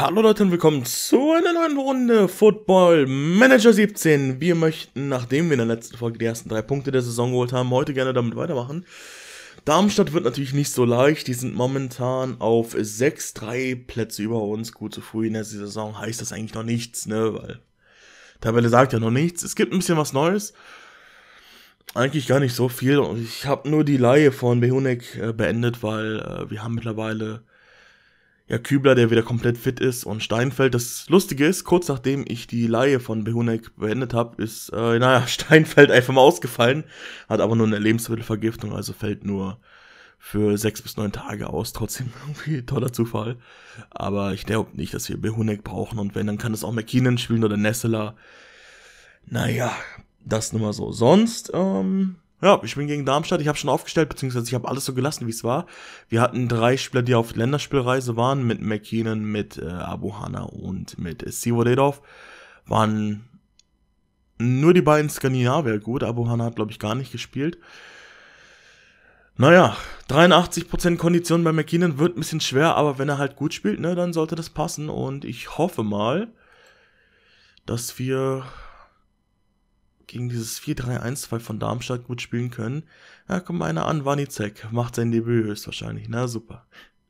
Hallo Leute und willkommen zu einer neuen Runde Football Manager 17. Wir möchten, nachdem wir in der letzten Folge die ersten 3 Punkte der Saison geholt haben, heute gerne damit weitermachen. Darmstadt wird natürlich nicht so leicht, die sind momentan auf 6-3 Plätze über uns. Gut, so früh in der Saison heißt das eigentlich noch nichts, ne, weil Tabelle sagt ja noch nichts. Es gibt ein bisschen was Neues. Eigentlich gar nicht so viel. Ich habe nur die Leihe von Behunek beendet, weil wir haben mittlerweile ja Kübler, der wieder komplett fit ist, und Steinfeld. Das Lustige ist, kurz nachdem ich die Leihe von Behunek beendet habe, ist, Steinfeld einfach mal ausgefallen, hat aber nur eine Lebensmittelvergiftung, also fällt nur für 6 bis 9 Tage aus. Trotzdem irgendwie toller Zufall. Aber ich glaube nicht, dass wir Behunek brauchen, und wenn, dann kann es auch McKinnon spielen oder Nesseler. Naja, das nur mal so. Sonst, ja, ich bin gegen Darmstadt. Ich habe schon aufgestellt, beziehungsweise ich habe alles so gelassen, wie es war. Wir hatten 3 Spieler, die auf Länderspielreise waren, mit McKinnon, mit Abu Hanna und mit Sivodedov. Waren nur die beiden Skandinavier gut. Abu Hanna hat, glaube ich, gar nicht gespielt. Naja, 83% Kondition bei McKinnon wird ein bisschen schwer, aber wenn er halt gut spielt, ne, dann sollte das passen. Und ich hoffe mal, dass wir gegen dieses 4-3-1-2 von Darmstadt gut spielen können. Ja, kommt mal einer an, Wanicek, macht sein Debüt höchstwahrscheinlich. Na super.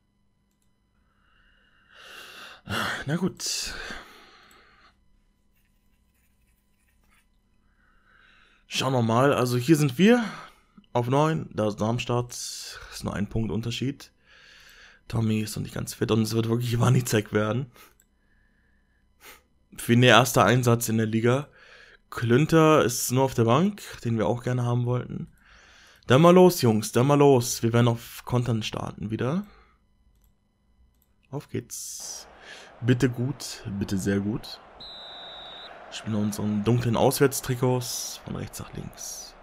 Na gut. Schauen wir mal, also hier sind wir auf 9, da ist Darmstadt, ist nur ein Punkt Unterschied. Tommy ist noch nicht ganz fit und es wird wirklich Wanicek werden. Für den ersten Einsatz in der Liga. Klünter ist nur auf der Bank, den wir auch gerne haben wollten. Dann mal los, Jungs, dann mal los. Wir werden auf Kontern starten wieder. Auf geht's. Bitte gut, bitte sehr gut. Spielen unseren dunklen Auswärtstrikots von rechts nach links.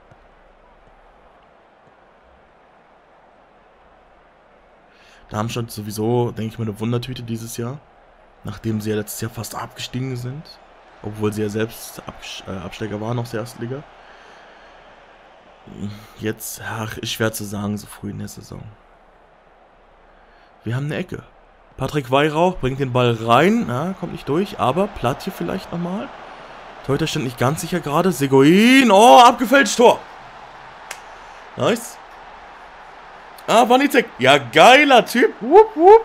Darmstadt sowieso, denke ich mal, eine Wundertüte dieses Jahr. Nachdem sie ja letztes Jahr fast abgestiegen sind. Obwohl sie ja selbst Absteiger waren aus der ersten Liga. Jetzt, ach, ist schwer zu sagen, so früh in der Saison. Wir haben eine Ecke. Patrick Weihrauch bringt den Ball rein. Ja, kommt nicht durch, aber Platt hier vielleicht nochmal. Torhüter stand nicht ganz sicher gerade. Seguin, oh, abgefälscht, Tor. Nice. Ah, Wanicek. Ja, geiler Typ. Wupp, wupp.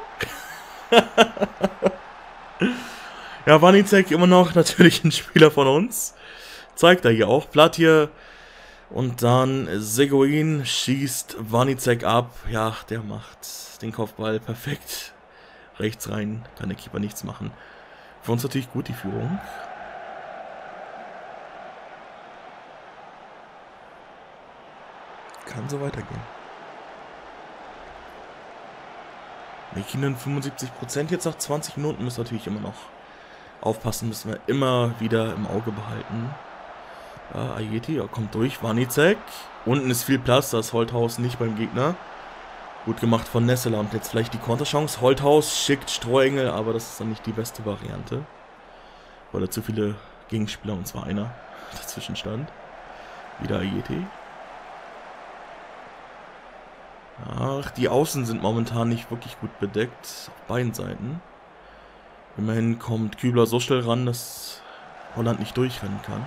Ja, Wanicek immer noch natürlich ein Spieler von uns. Zeigt er hier auch. Platt hier. Und dann Seguin schießt Wanicek ab. Ja, der macht den Kopfball perfekt. Rechts rein. Kann der Keeper nichts machen. Für uns natürlich gut die Führung. Kann so weitergehen. McKinnon 75% jetzt nach 20 Minuten müssen natürlich immer noch aufpassen, müssen wir immer wieder im Auge behalten. Ja, Ayeti kommt durch, Wanicek. Unten ist viel Platz, da ist Holthaus nicht beim Gegner. Gut gemacht von Nesseler und jetzt vielleicht die Konterchance. Holthaus schickt Strohengel, aber das ist dann nicht die beste Variante. Weil da zu viele Gegenspieler, und zwar einer, dazwischen stand. Wieder Ayeti. Ach, die Außen sind momentan nicht wirklich gut bedeckt, auf beiden Seiten. Immerhin kommt Kübler so schnell ran, dass Holland nicht durchrennen kann.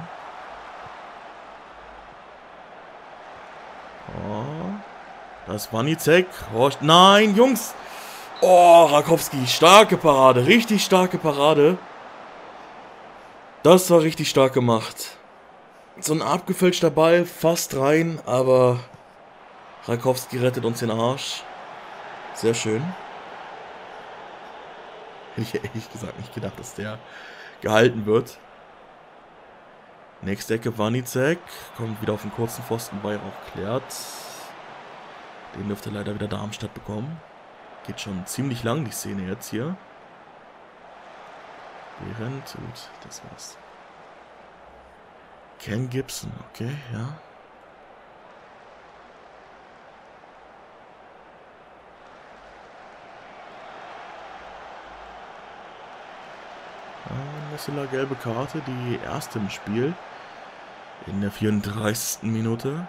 Oh, da ist Wanicek. Oh, nein, Jungs! Oh, Rakowski, starke Parade, richtig starke Parade. Das war richtig stark gemacht. So ein abgefälschter Ball, fast rein, aber Rakowski rettet uns den Arsch. Sehr schön. Hätte ich ehrlich gesagt nicht gedacht, dass der gehalten wird. Nächste Ecke, Wanicek. Kommt wieder auf den kurzen Pfosten, Weihrauch klärt. Den dürfte leider wieder Darmstadt bekommen. Geht schon ziemlich lang, die Szene jetzt hier. Während, gut, das war's. Ken Gibson, okay, ja. Nesseler gelbe Karte, die erste im Spiel. In der 34. Minute.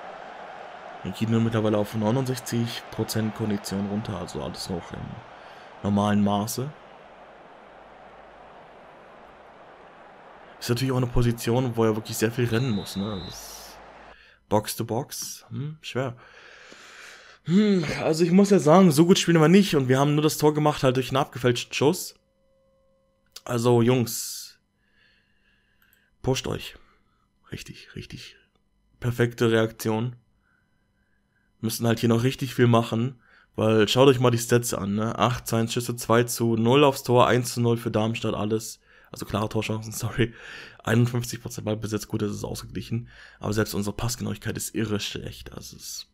McKinnon mittlerweile auf 69% Kondition runter, also alles noch im normalen Maße. Ist natürlich auch eine Position, wo er wirklich sehr viel rennen muss, ne? Box to Box, schwer. Also ich muss ja sagen, so gut spielen wir nicht und wir haben nur das Tor gemacht halt durch einen abgefälschten Schuss. Also Jungs, pusht euch. Richtig, richtig. Perfekte Reaktion. Müssen halt hier noch richtig viel machen, weil schaut euch mal die Stats an, ne? 8 Schüsse, 2:0 aufs Tor, 1:0 für Darmstadt, alles. Also klare Torchancen, sorry. 51% Ballbesitz, gut, das ist ausgeglichen. Aber selbst unsere Passgenauigkeit ist irre schlecht. Also es ist,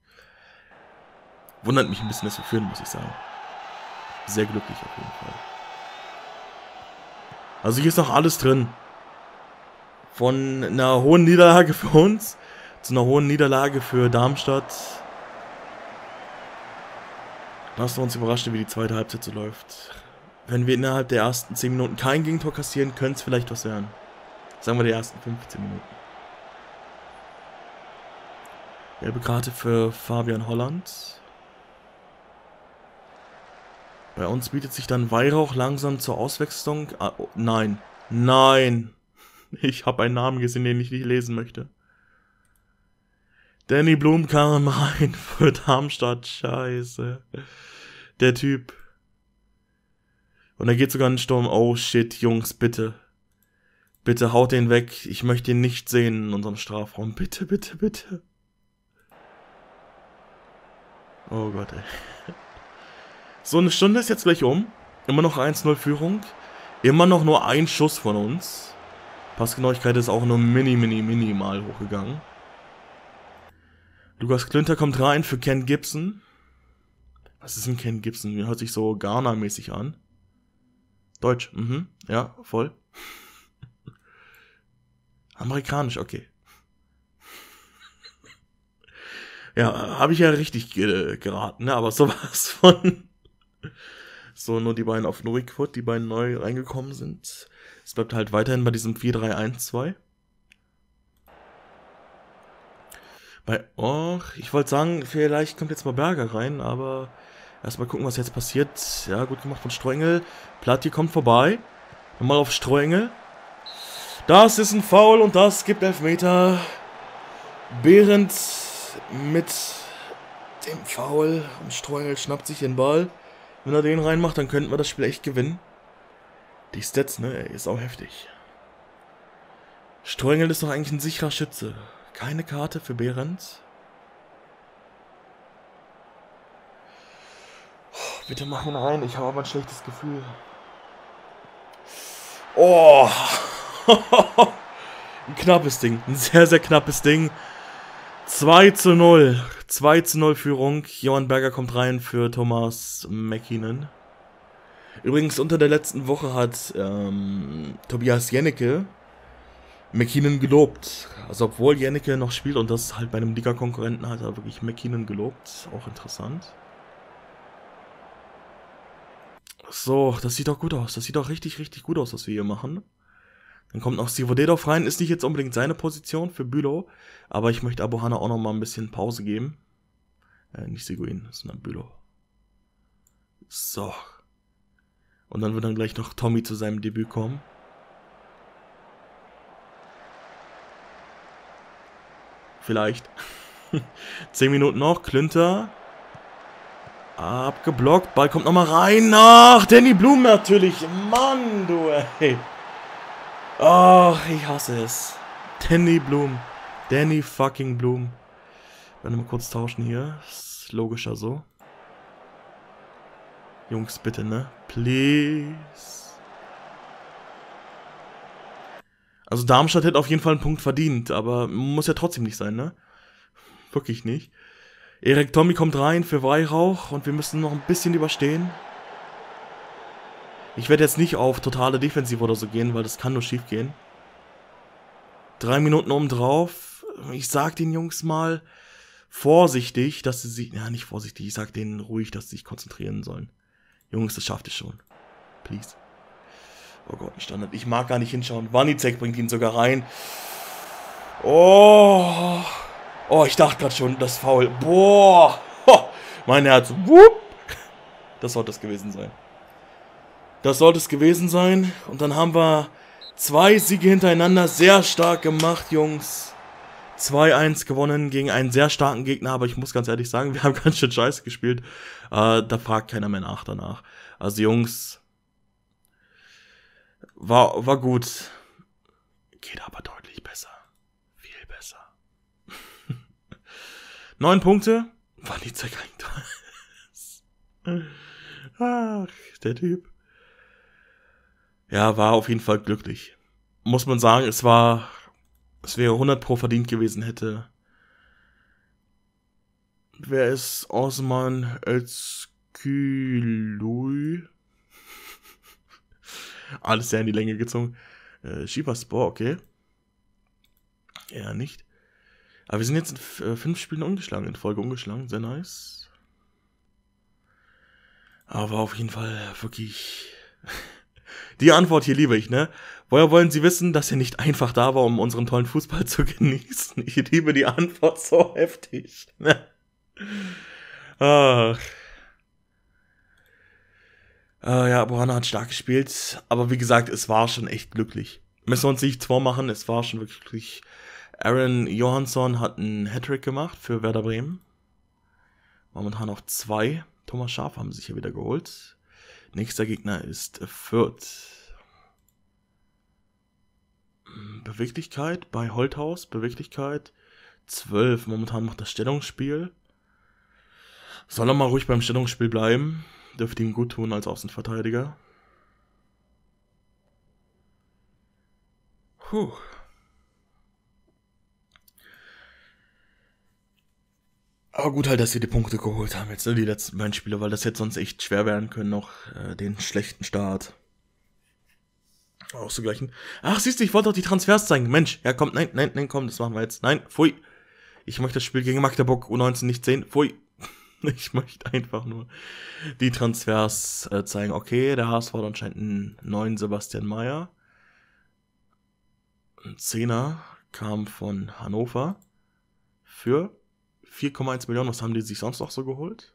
wundert mich ein bisschen, dass wir führen, muss ich sagen. Sehr glücklich auf jeden Fall. Also hier ist noch alles drin. Von einer hohen Niederlage für uns zu einer hohen Niederlage für Darmstadt. Lasst uns überraschen, wie die zweite Halbzeit so läuft. Wenn wir innerhalb der ersten 10 Minuten kein Gegentor kassieren, könnte es vielleicht was werden. Sagen wir die ersten 15 Minuten. Gelbe Karte für Fabian Holland. Bei uns bietet sich dann Weihrauch langsam zur Auswechslung. Ah, oh, nein. Nein. Ich habe einen Namen gesehen, den ich nicht lesen möchte. Danny Blum kam rein für Darmstadt. Scheiße. Der Typ. Und da geht sogar ein Sturm. Oh shit, Jungs, bitte. Bitte haut den weg. Ich möchte ihn nicht sehen in unserem Strafraum. Bitte, bitte, bitte. Oh Gott, ey. So, eine Stunde ist jetzt gleich um. Immer noch 1:0 Führung. Immer noch nur ein Schuss von uns. Passgenauigkeit ist auch nur minimal hochgegangen. Lukas Klünter kommt rein für Ken Gibson. Was ist denn Ken Gibson? Hört sich so Ghana-mäßig an. Deutsch, ja, voll. Amerikanisch, okay. Ja, habe ich ja richtig geraten, ne? Aber sowas von... So, nur die beiden auf Nuriquot, die beiden neu reingekommen sind. Es bleibt halt weiterhin bei diesem 4-3-1-2. Ich wollte sagen, vielleicht kommt jetzt mal Berger rein, aber erstmal gucken, was jetzt passiert. Ja, gut gemacht von Streuengel. Platti kommt vorbei. Nochmal auf Streuengel. Das ist ein Foul und das gibt Elfmeter. Behrendt mit dem Foul und Streuengel schnappt sich den Ball. Wenn er den reinmacht, dann könnten wir das Spiel echt gewinnen. Die Stats, ne, ist auch heftig. Streuengel ist doch eigentlich ein sicherer Schütze. Keine Karte für Behrendt. Oh, bitte mach ihn rein, ich habe aber ein schlechtes Gefühl. Oh! Ein knappes Ding, ein sehr, sehr knappes Ding. 2:0. 2:0 Führung. Johann Berger kommt rein für Thomas McKinnon. Übrigens, unter der letzten Woche hat Tobias Jennecke McKinnon gelobt. Also obwohl Jennecke noch spielt und das halt bei einem Liga-Konkurrenten hat er wirklich McKinnon gelobt. Auch interessant. So, das sieht doch gut aus. Das sieht doch richtig, richtig gut aus, was wir hier machen. Dann kommt noch Sivodedov rein. Ist nicht jetzt unbedingt seine Position für Bülow. Aber ich möchte Abu Hanna auch noch mal ein bisschen Pause geben. Nicht Seguin, sondern Bülow. So. Und dann wird dann gleich noch Tommy zu seinem Debüt kommen. Vielleicht. 10 Minuten noch. Klünter. Abgeblockt. Ball kommt nochmal rein. Ach, Danny Blum natürlich. Mann, du ey. Ach, ich hasse es. Danny Blum. Danny fucking Blum. Wir werden mal kurz tauschen hier. Ist logischer so. Jungs, bitte, ne? Please. Also Darmstadt hätte auf jeden Fall einen Punkt verdient, aber muss ja trotzdem nicht sein, ne? Wirklich nicht. Erik Tommy kommt rein für Weihrauch und wir müssen noch ein bisschen überstehen. Ich werde jetzt nicht auf totale Defensive oder so gehen, weil das kann nur schief gehen. 3 Minuten obendrauf. Ich sag den Jungs mal vorsichtig, dass sie sich... Ja, nicht vorsichtig, ich sag denen ruhig, dass sie sich konzentrieren sollen. Jungs, das schafft es schon. Please. Oh Gott, ein Standard. Ich mag gar nicht hinschauen. Wanizek bringt ihn sogar rein. Oh. Oh, ich dachte gerade schon, das Foul. Boah. Oh, mein Herz. Wupp. Das sollte es gewesen sein. Das sollte es gewesen sein. Und dann haben wir 2 Siege hintereinander. Sehr stark gemacht, Jungs. 2-1 gewonnen gegen einen sehr starken Gegner. Aber ich muss ganz ehrlich sagen, wir haben ganz schön scheiße gespielt. Da fragt keiner mehr nach danach. Also, Jungs, war gut. Geht aber deutlich besser. Viel besser. 9 Punkte. War nicht sehr geil. Ach, der Typ. Ja, war auf jeden Fall glücklich. Muss man sagen, es wäre 100 Pro verdient gewesen, hätte. Wer ist Osman Özkülü? Alles sehr in die Länge gezogen. Sivasspor, okay. Ja, nicht. Aber wir sind jetzt in 5 Spielen ungeschlagen, in Folge ungeschlagen. Sehr nice. Aber auf jeden Fall wirklich... Die Antwort hier liebe ich, ne? Woher wollen Sie wissen, dass er nicht einfach da war, um unseren tollen Fußball zu genießen? Ich liebe die Antwort so heftig. Ach. Ja, Borana hat stark gespielt. Aber wie gesagt, es war schon echt glücklich. Müssen wir uns nicht vormachen, es war schon wirklich glücklich. Aaron Johansson hat einen Hattrick gemacht für Werder Bremen. Momentan auf 2. Thomas Schaaf haben sich hier wieder geholt. Nächster Gegner ist Fürth. Beweglichkeit bei Holthaus. Beweglichkeit 12. Momentan macht das Stellungsspiel. Soll er mal ruhig beim Stellungsspiel bleiben. Dürfte ihm gut tun als Außenverteidiger. Puh. Aber gut halt, dass wir die Punkte geholt haben jetzt, ne, die letzten beiden Spiele, weil das hätte sonst echt schwer werden können, noch den schlechten Start auszugleichen. Ach, siehst du, ich wollte doch die Transfers zeigen. Mensch, ja komm, nein, komm, das machen wir jetzt. Nein, pfui. Ich möchte das Spiel gegen Magdeburg U19 nicht sehen. Pfui. Ich möchte einfach nur die Transfers zeigen. Okay, der HSV hat anscheinend einen neuen Sebastian Mayer. Ein 10er kam von Hannover für 4,1 Millionen. Was haben die sich sonst noch so geholt?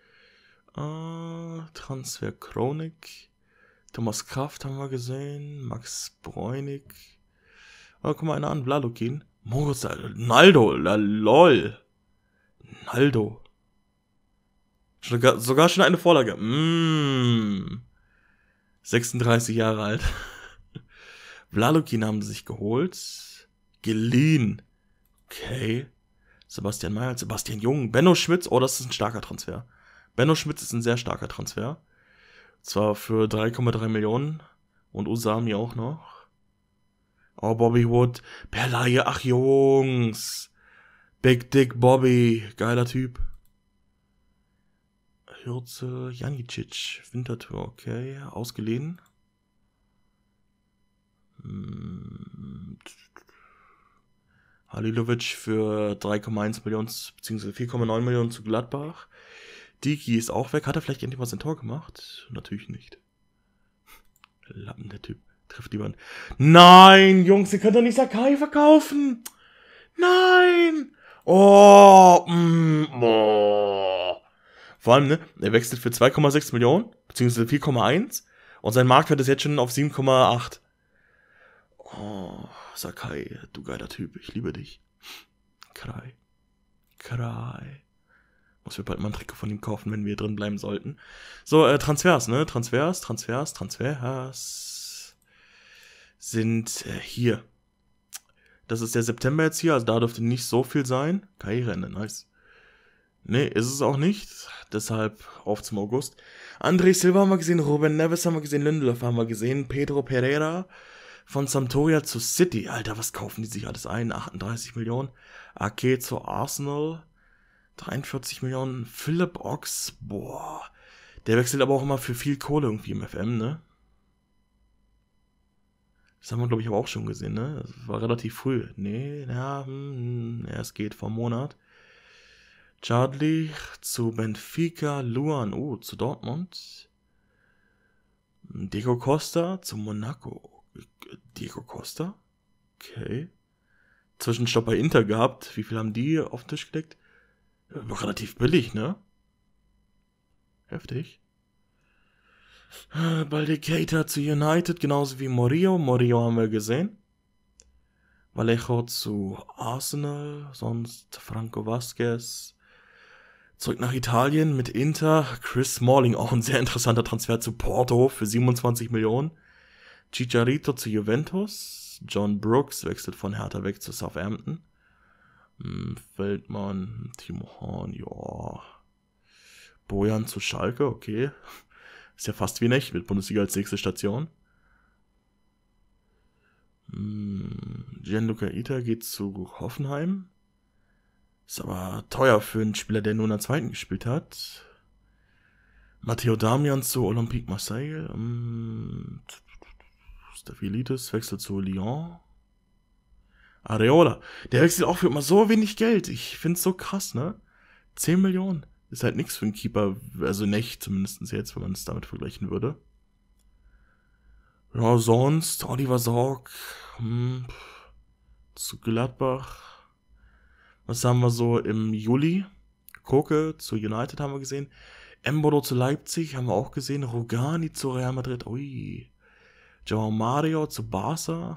Transfer Chronik. Thomas Kraft haben wir gesehen. Max Bräunig. Oh, guck mal einer an. Vlalukin. Moritz Naldo. Lol. Naldo. Sogar schon eine Vorlage. 36 Jahre alt. Vlalukin haben sie sich geholt. Geliehen. Okay. Sebastian Mayer, Sebastian Jung, Benno Schmitz. Oh, das ist ein starker Transfer. Benno Schmitz ist ein sehr starker Transfer. Zwar für 3,3 Millionen. Und Usami auch noch. Oh, Bobby Wood. Per Laie. Ach, Jungs. Big Dick Bobby. Geiler Typ. Hürze, Janicic, Winterthur, okay, ausgeliehen. Halilovic für 3,1 Millionen, beziehungsweise 4,9 Millionen zu Gladbach. Diki ist auch weg. Hat er vielleicht endlich mal sein Tor gemacht? Natürlich nicht. Lappen, der Typ. Trifft die Wand. Nein, Jungs, ihr könnt doch nicht Sakai verkaufen. Nein. Oh, Vor allem, ne, er wechselt für 2,6 Millionen, beziehungsweise 4,1 und sein Marktwert ist jetzt schon auf 7,8. Oh, Sakai, du geiler Typ, ich liebe dich. Krai. Muss mir bald mal ein Trikot von ihm kaufen, wenn wir drin bleiben sollten. So, Transfers, ne, Transfers sind hier. Das ist der September jetzt hier, also da dürfte nicht so viel sein. Karriereende, nice. Nee, ist es auch nicht. Deshalb auf zum August. André Silva haben wir gesehen, Ruben Neves haben wir gesehen, Lindelof haben wir gesehen, Pedro Pereira von Sampdoria zu City. Alter, was kaufen die sich alles ein? 38 Millionen. Ake zu Arsenal. 43 Millionen. Philipp Ox. Boah. Der wechselt aber auch immer für viel Kohle irgendwie im FM, ne? Das haben wir, glaube ich, aber auch schon gesehen, ne? Das war relativ früh. Nee, ja, es geht vom Monat. Chadli zu Benfica, Luan, zu Dortmund. Diego Costa zu Monaco. Diego Costa? Okay. Zwischenstopp bei Inter gehabt. Wie viel haben die auf den Tisch gelegt? Relativ billig, ne? Heftig. Balde Keita zu United, genauso wie Murillo. Murillo haben wir gesehen. Vallejo zu Arsenal, sonst Franco Vasquez. Zurück nach Italien mit Inter. Chris Smalling, auch ein sehr interessanter Transfer zu Porto für 27 Millionen. Chicharito zu Juventus. John Brooks wechselt von Hertha weg zu Southampton. Feldmann, Timo Horn, ja. Bojan zu Schalke, okay. Ist ja fast wie in echt mit Bundesliga als nächste Station. Gianluca Ita geht zu Hoffenheim. Ist aber teuer für einen Spieler, der nur in der zweiten gespielt hat. Matteo Damian zu Olympique Marseille. Staphylides wechselt zu Lyon. Areola. Der wechselt auch für immer so wenig Geld. Ich find's so krass, ne? 10 Millionen. Ist halt nichts für einen Keeper. Also nicht, zumindest jetzt, wenn man es damit vergleichen würde. Ja, sonst Oliver Sorg zu Gladbach. Was haben wir so im Juli? Koke zu United haben wir gesehen. Embolo zu Leipzig haben wir auch gesehen. Rugani zu Real Madrid. Ui. Joao Mario zu Barca.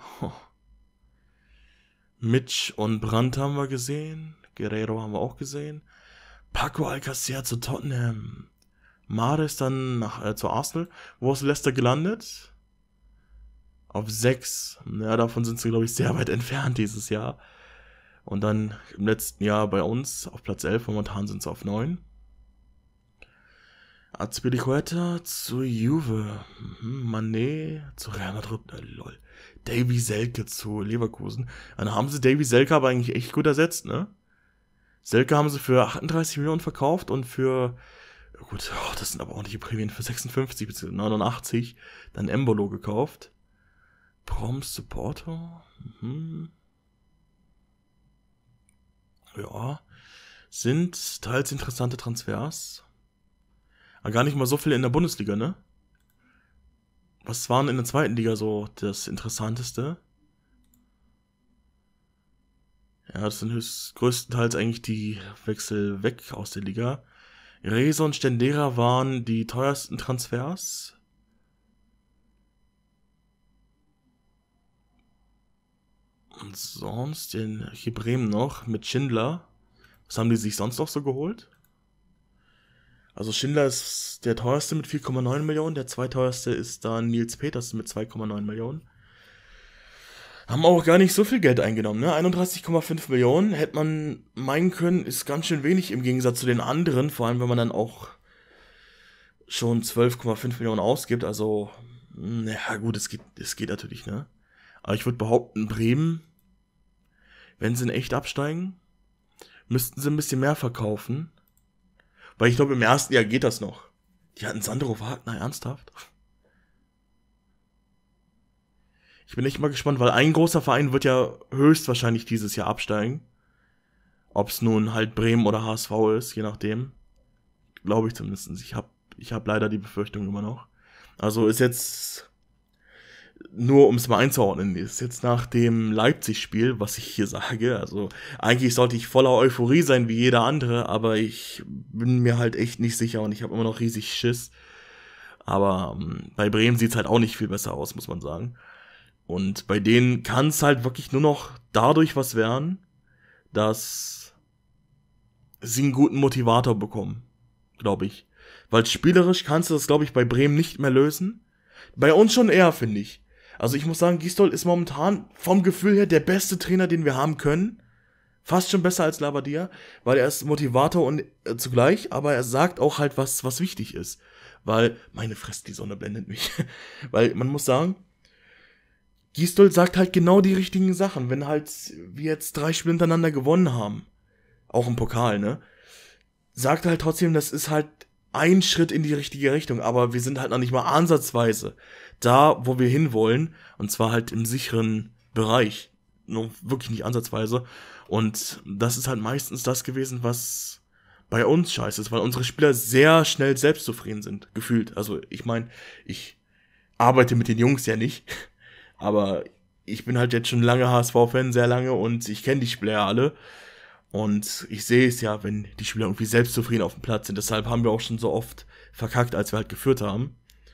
Mitch und Brandt haben wir gesehen. Guerrero haben wir auch gesehen. Paco Alcacer zu Tottenham. Mahrez dann zu Arsenal. Wo ist Leicester gelandet? Auf 6. Ja, davon sind sie, glaube ich, sehr weit entfernt dieses Jahr. Und dann im letzten Jahr bei uns auf Platz 11. Momentan sind sie auf 9. Azpilicueta zu Juve. Mané zu Real Madrid. Lol. Davy Selke zu Leverkusen. Dann haben sie Davy Selke aber eigentlich echt gut ersetzt, ne? Selke haben sie für 38 Millionen verkauft und für, gut, das sind aber ordentliche Prämien, für 56 bzw. 89 dann Embolo gekauft. Proms zu Porto. Ja, sind teils interessante Transfers. Aber gar nicht mal so viel in der Bundesliga, ne? Was waren in der zweiten Liga so das Interessanteste? Ja, das sind größtenteils eigentlich die Wechsel weg aus der Liga. Reza und Stendera waren die teuersten Transfers. Und sonst hier Bremen noch mit Schindler. Was haben die sich sonst noch so geholt? Also Schindler ist der teuerste mit 4,9 Millionen. Der zweiteuerste ist dann Nils Petersen mit 2,9 Millionen. Haben auch gar nicht so viel Geld eingenommen, ne? 31,5 Millionen. Hätte man meinen können, ist ganz schön wenig im Gegensatz zu den anderen. Vor allem, wenn man dann auch schon 12,5 Millionen ausgibt. Also, naja gut, es geht natürlich, ne? Aber ich würde behaupten, Bremen, wenn sie in echt absteigen, müssten sie ein bisschen mehr verkaufen. Weil ich glaube, im ersten Jahr geht das noch. Die hatten Sandro Wagner, ernsthaft? Ich bin echt mal gespannt, weil ein großer Verein wird ja höchstwahrscheinlich dieses Jahr absteigen. Ob es nun halt Bremen oder HSV ist, je nachdem. Glaube ich zumindest. Ich hab leider die Befürchtung immer noch. Also ist jetzt, nur um es mal einzuordnen, ist jetzt nach dem Leipzig-Spiel, was ich hier sage, also eigentlich sollte ich voller Euphorie sein wie jeder andere, aber ich bin mir halt echt nicht sicher und ich habe immer noch riesig Schiss. Aber bei Bremen sieht's halt auch nicht viel besser aus, muss man sagen. Und bei denen kann es halt wirklich nur noch dadurch was werden, dass sie einen guten Motivator bekommen, glaube ich. Weil spielerisch kannst du das, glaube ich, bei Bremen nicht mehr lösen. Bei uns schon eher, finde ich. Also ich muss sagen, Gisdol ist momentan vom Gefühl her der beste Trainer, den wir haben können. Fast schon besser als Labadia, weil er ist Motivator und zugleich, aber er sagt auch halt, was wichtig ist. Weil, meine Fresse, die Sonne blendet mich. Weil man muss sagen, Gisdol sagt halt genau die richtigen Sachen. Wenn halt wir jetzt 3 Spiele hintereinander gewonnen haben, auch im Pokal, ne, sagt er halt trotzdem, das ist halt ein Schritt in die richtige Richtung, aber wir sind halt noch nicht mal ansatzweise da, wo wir hinwollen, und zwar halt im sicheren Bereich, nur wirklich nicht ansatzweise, und das ist halt meistens das gewesen, was bei uns scheiße ist, weil unsere Spieler sehr schnell selbstzufrieden sind, gefühlt. Also ich meine, ich arbeite mit den Jungs ja nicht, aber ich bin halt jetzt schon lange HSV-Fan, sehr lange, und ich kenne die Spieler ja alle. Und ich sehe es ja, wenn die Spieler irgendwie selbstzufrieden auf dem Platz sind. Deshalb haben wir auch schon so oft verkackt, als wir halt geführt haben.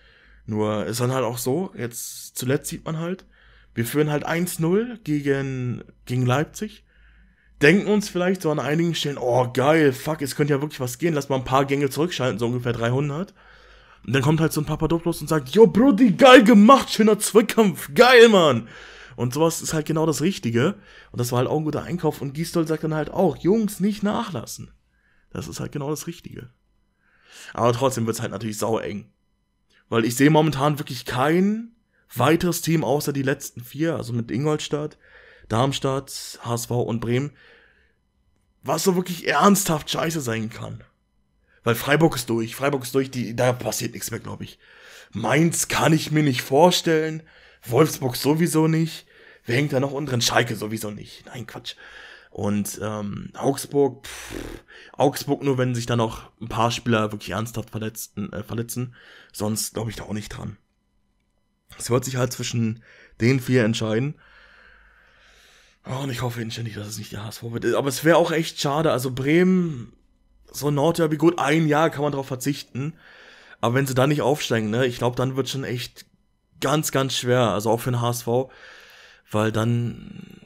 Nur ist dann halt auch so, jetzt zuletzt sieht man halt, wir führen halt 1-0 gegen Leipzig, denken uns vielleicht so an einigen Stellen, oh geil, fuck, es könnte ja wirklich was gehen, lass mal ein paar Gänge zurückschalten, so ungefähr 300. Und dann kommt halt so ein Papadopoulos und sagt, yo Brudi, geil gemacht, schöner Zweikampf, geil, Mann. Und sowas ist halt genau das Richtige. Und das war halt auch ein guter Einkauf. Und Gisdol sagt dann halt auch, Jungs, nicht nachlassen. Das ist halt genau das Richtige. Aber trotzdem wird es halt natürlich saueng. Weil ich sehe momentan wirklich kein weiteres Team außer die letzten 4, also mit Ingolstadt, Darmstadt, HSV und Bremen, was so wirklich ernsthaft scheiße sein kann. Weil Freiburg ist durch, da passiert nichts mehr, glaube ich. Mainz kann ich mir nicht vorstellen, Wolfsburg sowieso nicht, wer hängt da noch unten drin? Schalke sowieso nicht, nein, Quatsch. Und Augsburg nur, wenn sich dann noch ein paar Spieler wirklich ernsthaft verletzen, sonst glaube ich da auch nicht dran. Es wird sich halt zwischen den 4 entscheiden. Oh, und ich hoffe inständig, dass es nicht der HSV wird. Aber es wäre auch echt schade. Also Bremen, so ein Nordderby, gut, ein Jahr kann man drauf verzichten. Aber wenn sie da nicht aufsteigen, ne, ich glaube, dann wird schon echt ganz, ganz schwer. Also auch für den HSV. Weil dann,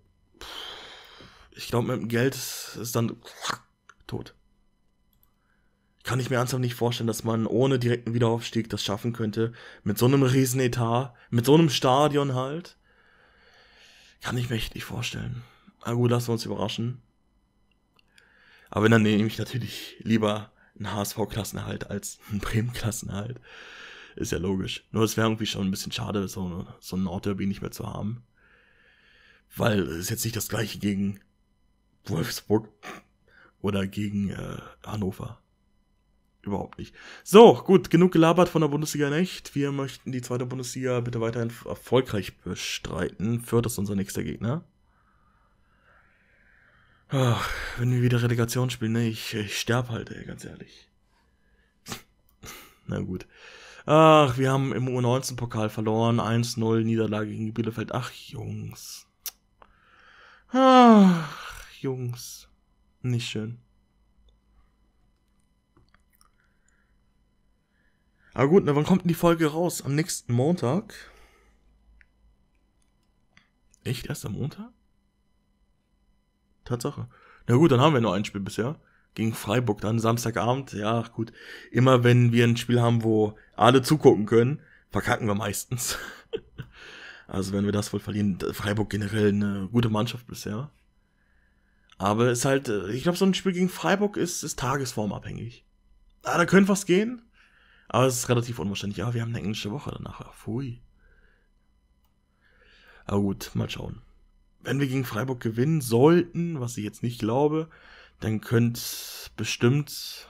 ich glaube, mit dem Geld ist dann tot. Kann ich mir ernsthaft nicht vorstellen, dass man ohne direkten Wiederaufstieg das schaffen könnte. Mit so einem Riesenetat, mit so einem Stadion halt. Kann ich mir echt nicht vorstellen. Na gut, lassen wir uns überraschen. Aber dann nehme ich natürlich lieber einen HSV-Klassenerhalt als einen Bremen-Klassenerhalt. Ist ja logisch. Nur es wäre irgendwie schon ein bisschen schade, so ein Nordderby nicht mehr zu haben. Weil es ist jetzt nicht das gleiche gegen Wolfsburg oder gegen Hannover. Überhaupt nicht. So, gut, genug gelabert von der Bundesliga in echt. Wir möchten die zweite Bundesliga bitte weiterhin erfolgreich bestreiten. Fürth ist unser nächster Gegner. Ach, wenn wir wieder Relegation spielen, ne, ich sterb halt, ey, ganz ehrlich. Na gut. Ach, wir haben im U19-Pokal verloren. 1-0, Niederlage gegen Bielefeld. Ach, Jungs. Ach, Jungs. Nicht schön. Aber gut, ne, wann kommt denn die Folge raus? Am nächsten Montag? Echt? Erst am Montag? Tatsache. Na gut, dann haben wir nur ein Spiel bisher. Gegen Freiburg dann Samstagabend. Ja, gut. Immer wenn wir ein Spiel haben, wo alle zugucken können, verkacken wir meistens. Also wenn wir das wohl verlieren, Freiburg generell eine gute Mannschaft bisher. Aber es ist halt, ich glaube, so ein Spiel gegen Freiburg ist tagesformabhängig. Da könnte was gehen. Aber es ist relativ unwahrscheinlich. Ja, wir haben eine englische Woche danach. Pfui. Aber gut, mal schauen. Wenn wir gegen Freiburg gewinnen sollten, was ich jetzt nicht glaube, dann könnte bestimmt,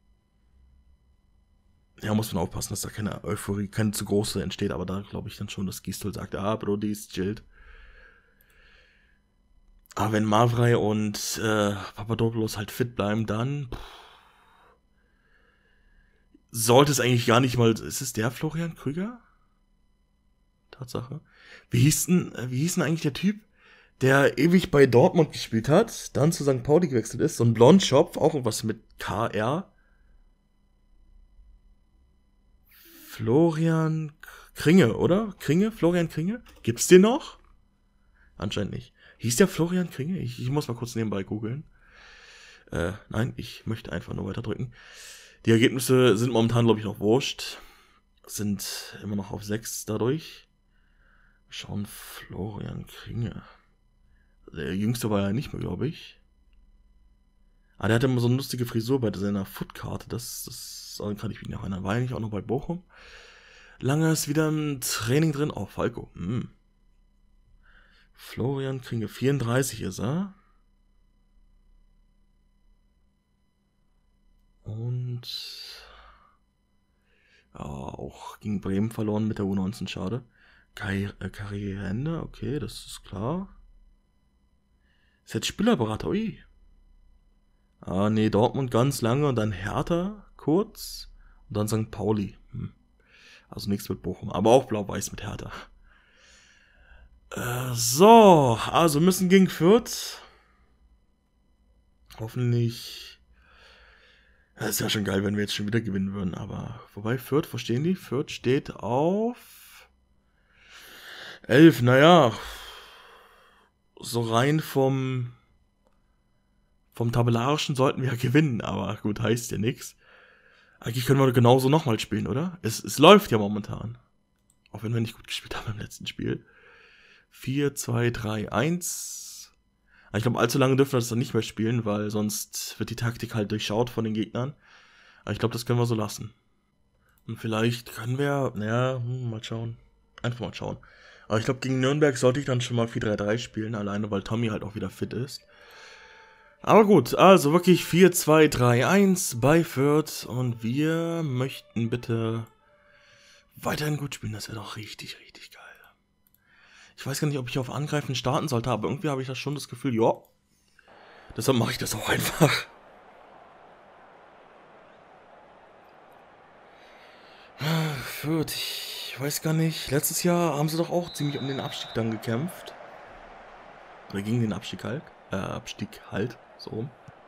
ja, muss man aufpassen, dass da keine Euphorie, keine zu große entsteht, aber da glaube ich dann schon, dass Gisdol sagt, Brody ist chillt. Aber wenn Mavrei und Papadopoulos halt fit bleiben, dann sollte es eigentlich gar nicht mal, ist es der Florian Krüger? Tatsache. Wie hieß denn eigentlich der Typ, der ewig bei Dortmund gespielt hat, dann zu St. Pauli gewechselt ist, so ein Blondschopf, auch irgendwas mit KR. Florian Kringe, oder? Florian Kringe? Gibt's den noch? Anscheinend nicht. Hieß der Florian Kringe? Ich muss mal kurz nebenbei googeln. Nein, ich möchte einfach nur weiter drücken. Die Ergebnisse sind momentan, glaube ich, noch wurscht. Sind immer noch auf 6 dadurch. Schauen, Florian Kringe. Der jüngste war ja nicht mehr, glaube ich. Der hatte immer so eine lustige Frisur bei seiner Footkarte. Das kann ich mich noch erinnern. War eigentlich auch noch bei Bochum. Lange ist wieder im Training drin. Oh, Falco. Florian Kringe. 34 ist er. Und ja, auch gegen Bremen verloren mit der U19. Schade. Karriereende. Okay, das ist klar. Ist jetzt Spielerberater, ui. Nee, Dortmund ganz lange und dann Hertha kurz und dann St. Pauli. Also nichts mit Bochum, aber auch Blau-Weiß mit Hertha. So, also müssen gegen Fürth. Hoffentlich Das ist ja schon geil, wenn wir jetzt schon wieder gewinnen würden, aber wobei Fürth, wo stehen die? Fürth steht auf 11, naja, so rein vom Tabellarischen sollten wir ja gewinnen, aber gut, heißt ja nichts. Eigentlich können wir genauso nochmal spielen, oder? Es läuft ja momentan. Auch wenn wir nicht gut gespielt haben im letzten Spiel. 4, 2, 3, 1. Aber ich glaube, allzu lange dürfen wir das dann nicht mehr spielen, weil sonst wird die Taktik halt durchschaut von den Gegnern. Aber ich glaube, das können wir so lassen. Und vielleicht können wir, naja, mal schauen. Einfach mal schauen. Aber ich glaube, gegen Nürnberg sollte ich dann schon mal 4-3-3 spielen, alleine weil Tommy halt auch wieder fit ist. Aber gut, also wirklich 4-2-3-1 bei Fürth und wir möchten bitte weiterhin gut spielen. Das wäre doch richtig, richtig geil. Ich weiß gar nicht, ob ich auf Angreifen starten sollte, aber irgendwie habe ich das schon das Gefühl, ja. Deshalb mache ich das auch einfach. Fürth, ich weiß gar nicht. Letztes Jahr haben sie doch auch ziemlich um den Abstieg dann gekämpft. Oder gegen den Abstieg halt. So rum.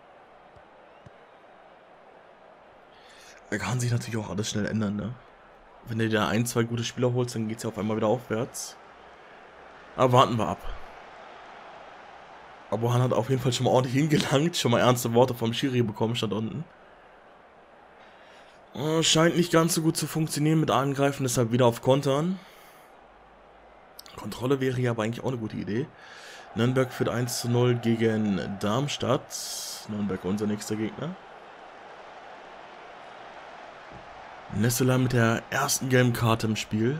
Da kann sich natürlich auch alles schnell ändern, ne? Wenn du da 1, 2 gute Spieler holst, dann geht es ja auf einmal wieder aufwärts. Aber warten wir ab. Abohan hat auf jeden Fall schon mal ordentlich hingelangt. Schon mal ernste Worte vom Schiri bekommen, stand unten. Scheint nicht ganz so gut zu funktionieren mit Angreifen, deshalb wieder auf Kontern. Kontrolle wäre ja aber eigentlich auch eine gute Idee. Nürnberg führt 1-0 gegen Darmstadt. Nürnberg unser nächster Gegner. Nesseler mit der ersten gelben Karte im Spiel.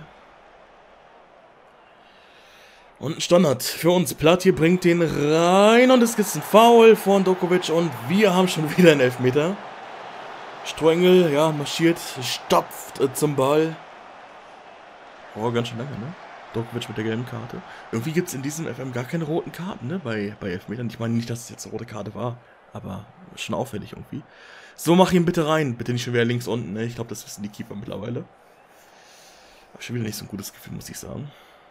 Und ein Standard für uns. Platje bringt den rein und es gibt ein Foul von Dokovic und wir haben schon wieder einen Elfmeter. Stroengel, ja, marschiert, stapft zum Ball. Oh, ganz schön lange, ne? Dokovic mit der gelben Karte. Irgendwie gibt es in diesem FM gar keine roten Karten, ne? Bei Elfmetern. Ich meine nicht, dass es jetzt eine rote Karte war, aber schon auffällig irgendwie. So, mach ihn bitte rein. Bitte nicht schon wieder links unten, ne? Ich glaube, das wissen die Keeper mittlerweile. Hab schon wieder nicht so ein gutes Gefühl, muss ich sagen.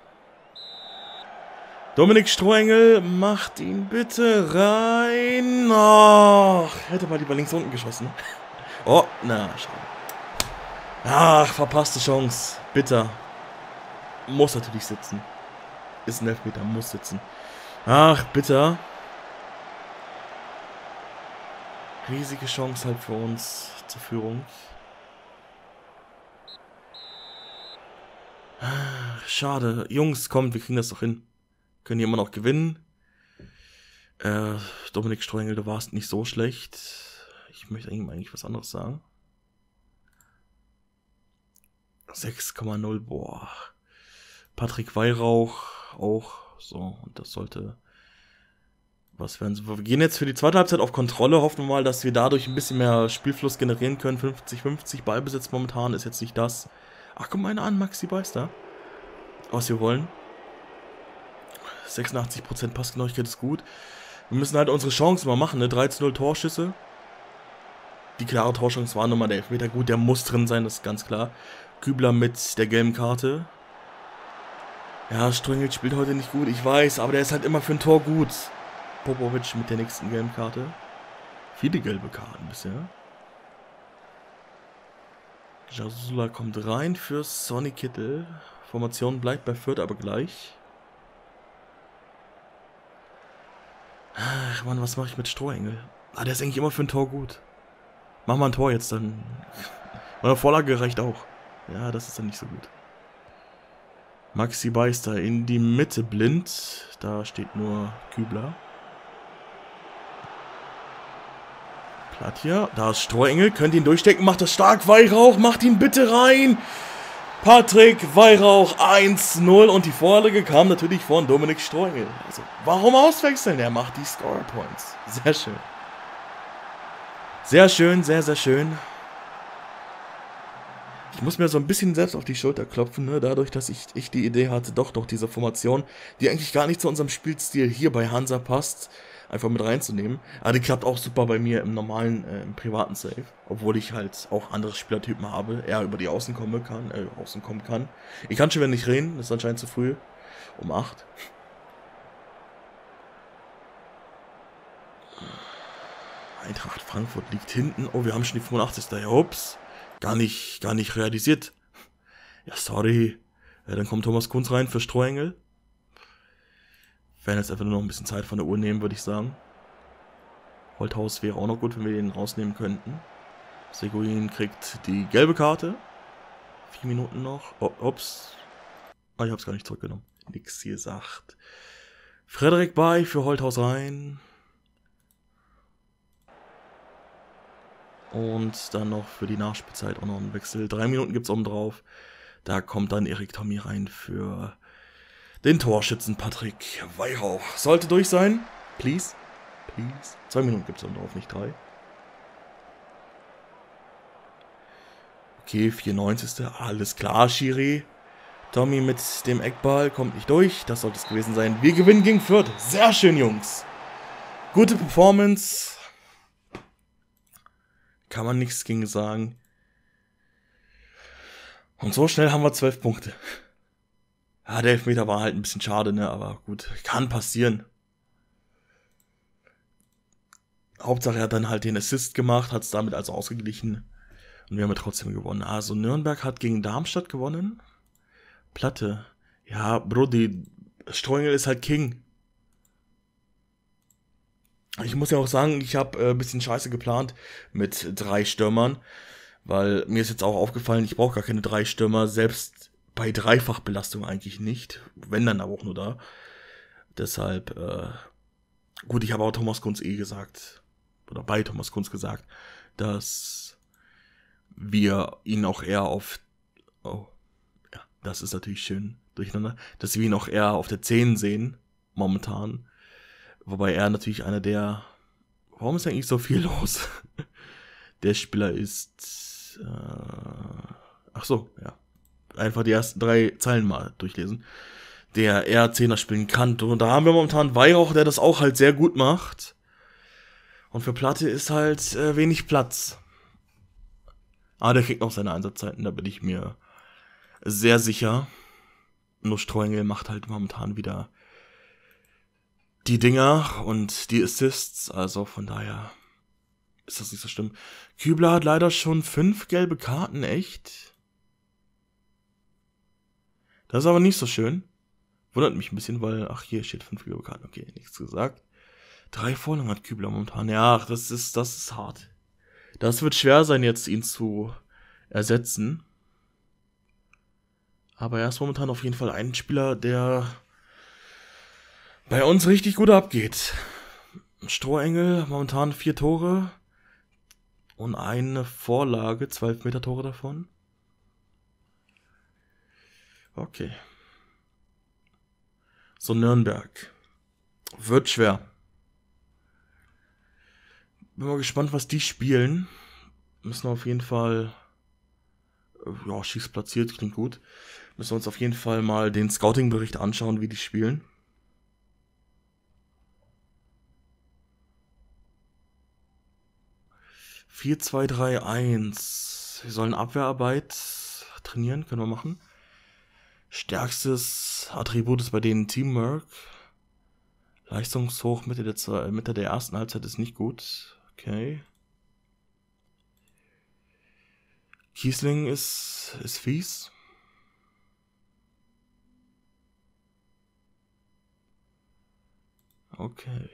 Dominik Stroengel macht ihn bitte rein. Oh, hätte mal lieber links unten geschossen. Oh, na, schade. Ach, verpasste Chance. Bitter. Muss natürlich sitzen. Ist ein Elfmeter, muss sitzen. Ach, bitter. Riesige Chance halt für uns zur Führung. Ach, schade. Jungs, kommt, wir kriegen das doch hin. Können hier immer noch gewinnen. Dominik Stroengel, du warst nicht so schlecht. Ich möchte eigentlich was anderes sagen. 6,0, boah. Patrick Weihrauch auch. So, und das sollte was werden. Wir gehen jetzt für die zweite Halbzeit auf Kontrolle. Hoffen wir mal, dass wir dadurch ein bisschen mehr Spielfluss generieren können. 50-50 Ballbesitz momentan ist jetzt nicht das. Ach, guck mal einer an, Maxi Beister. Was wir wollen. 86% Passgenauigkeit ist gut. Wir müssen halt unsere Chancen mal machen, ne? 13-0 Torschüsse. Die klare Torchance war nochmal der Elfmeter. Gut, der muss drin sein, das ist ganz klar. Kübler mit der gelben Karte. Ja, Stroengel spielt heute nicht gut, ich weiß, aber der ist halt immer für ein Tor gut. Popovic mit der nächsten gelben Karte. Viele gelbe Karten bisher. Jasula kommt rein für Sonny Kittel. Formation bleibt bei Fürth aber gleich. Ach Mann, was mache ich mit Strohengel? Ah, der ist eigentlich immer für ein Tor gut. Mach mal ein Tor jetzt, dann. Meine Vorlage reicht auch. Ja, das ist dann nicht so gut. Maxi Beister in die Mitte blind. Da steht nur Kübler. Platja, da ist Strohengel. Könnt ihn durchstecken, macht das stark. Weihrauch, macht ihn bitte rein. Patrick Weihrauch 1-0 und die Vorlage kam natürlich von Dominik Strohengel. Also, warum auswechseln? Er macht die Scorer Points. Sehr schön. Sehr schön, sehr, sehr schön. Ich muss mir so ein bisschen selbst auf die Schulter klopfen, ne? Dadurch, dass ich die Idee hatte, doch diese Formation, die eigentlich gar nicht zu unserem Spielstil hier bei Hansa passt, einfach mit reinzunehmen. Aber die klappt auch super bei mir im normalen, im privaten Save. Obwohl ich halt auch andere Spielertypen habe, eher über die außen kommen kann. Ich kann schon wieder nicht reden, das ist anscheinend zu früh. Um 8. Eintracht Frankfurt liegt hinten. Oh, wir haben schon die 85. Ja, ups. Gar nicht realisiert. Ja, sorry. Ja, dann kommt Thomas Kunz rein für Strohengel. Werden jetzt einfach nur noch ein bisschen Zeit von der Uhr nehmen, würde ich sagen. Holthaus wäre auch noch gut, wenn wir den rausnehmen könnten. Seguin kriegt die gelbe Karte. 4 Minuten noch. Oh, ups. Ah, ich hab's gar nicht zurückgenommen. Nix hier sagt. Frederik Bay für Holthaus rein. Und dann noch für die Nachspielzeit auch noch ein Wechsel. 3 Minuten gibt's oben drauf. Da kommt dann Erik Tommy rein für den Torschützen Patrick Weihrauch. Sollte durch sein. Please. Please. 2 Minuten gibt's oben drauf, nicht 3. Okay, 94. Alles klar, Schiri. Tommy mit dem Eckball kommt nicht durch. Das sollte es gewesen sein. Wir gewinnen gegen Fürth. Sehr schön, Jungs. Gute Performance. Kann man nichts gegen sagen. Und so schnell haben wir 12 Punkte. Ja, der Elfmeter war halt ein bisschen schade, ne? Aber gut, kann passieren. Hauptsache, er hat dann halt den Assist gemacht, hat es damit also ausgeglichen. Und wir haben trotzdem gewonnen. Also Nürnberg hat gegen Darmstadt gewonnen. Platte. Ja, Bro, die Strohengel ist halt King. Ich muss ja auch sagen, ich habe ein bisschen scheiße geplant mit 3 Stürmern. Weil mir ist jetzt auch aufgefallen, ich brauche gar keine 3 Stürmer. Selbst bei Dreifachbelastung eigentlich nicht. Wenn, dann aber auch nur da. Deshalb, gut, ich habe auch Thomas Kunz gesagt. Oder bei Thomas Kunz gesagt, dass wir ihn auch eher auf... Oh, ja, das ist natürlich schön durcheinander. Dass wir ihn auch eher auf der 10 sehen, momentan. Wobei er natürlich einer der... Warum ist eigentlich so viel los? Der Spieler ist... ach so, ja. Einfach die ersten 3 Zeilen mal durchlesen. Der eher 10er spielen kann. Und da haben wir momentan Weihrauch, der das auch halt sehr gut macht. Und für Platte ist halt wenig Platz. Aber der kriegt noch seine Einsatzzeiten, da bin ich mir sehr sicher. Nur Strohengel macht halt momentan wieder die Dinger und die Assists. Also von daher ist das nicht so schlimm. Kübler hat leider schon 5 gelbe Karten, echt? Das ist aber nicht so schön. Wundert mich ein bisschen, weil, ach, hier steht 5 gelbe Karten. Okay, nichts gesagt. 3 Vorlagen hat Kübler momentan. Ja, ach, das ist hart. Das wird schwer sein, jetzt ihn zu ersetzen. Aber er ist momentan auf jeden Fall ein Spieler, der bei uns richtig gut abgeht. Strohengel, momentan 4 Tore. Und eine Vorlage, 12 Meter Tore davon. Okay. So, Nürnberg. Wird schwer. Bin mal gespannt, was die spielen. Müssen auf jeden Fall... Ja, schießt platziert, klingt gut. Müssen wir uns auf jeden Fall mal den Scouting-Bericht anschauen, wie die spielen. – 4-2-3-1. Wir sollen Abwehrarbeit trainieren, können wir machen. Stärkstes Attribut ist bei denen Teamwork. Leistungshoch Mitte der ersten Halbzeit ist nicht gut. Okay. Kiesling ist fies. Okay.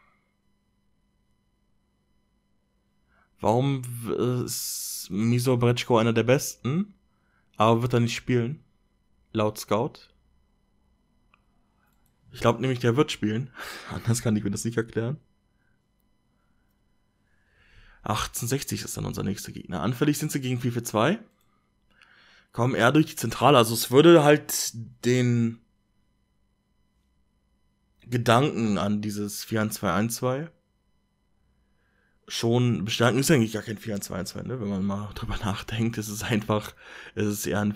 Warum ist Miso Brečko einer der Besten, aber wird er nicht spielen? Laut Scout. Ich glaube nämlich, der wird spielen. Anders kann ich mir das nicht erklären. 1860 ist dann unser nächster Gegner. Anfällig sind sie gegen 4-4-2. Kommen eher durch die Zentrale. Also es würde halt den Gedanken an dieses 4-2-1-2 schon bestärken. Ist eigentlich gar kein 4-2-1-2, ne? Wenn man mal drüber nachdenkt. Es ist eher ein